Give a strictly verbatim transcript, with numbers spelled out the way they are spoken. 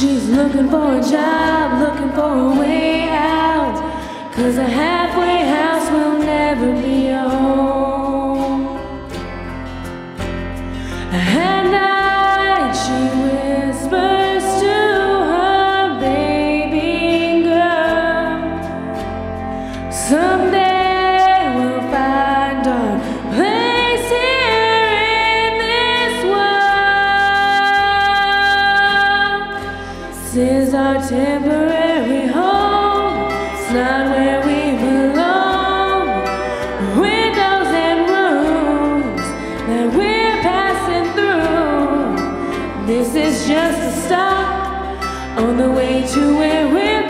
She's looking for a job, looking for a way out, 'cause a halfway house will never be home. At night she whispers to her baby girl, someday we'll find our place here in this world. This is our temporary home, it's not where we belong. Windows and rooms that we're passing through. This is just a stop on the way to where we're